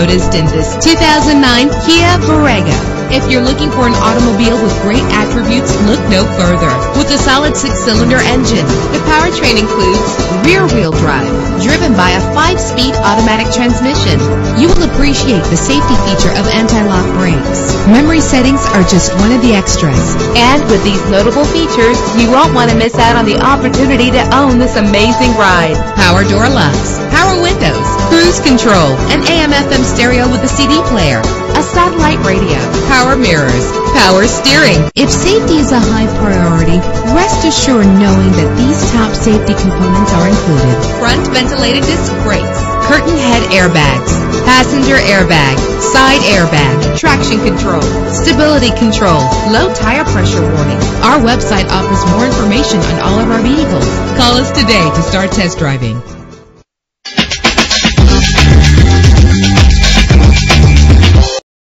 noticed in this 2009 Kia Borrego. If you're looking for an automobile with great attributes, look no further. With a solid 6-cylinder engine, the powertrain includes rear-wheel drive, driven by a 5-speed automatic transmission. You will appreciate the safety feature of anti-lock brakes. Memory settings are just one of the extras. And with these notable features, you won't want to miss out on the opportunity to own this amazing ride. Power door locks, power windows, cruise control, an AM/FM stereo with a CD player, a satellite radio, power mirrors, power steering. If safety is a high priority, rest assured knowing that these top safety components are included. Front ventilated disc brakes, curtain head airbags, passenger airbag, side airbag, traction control, stability control, low tire pressure warning. Our website offers more information on all of our vehicles. Call us today to start test driving.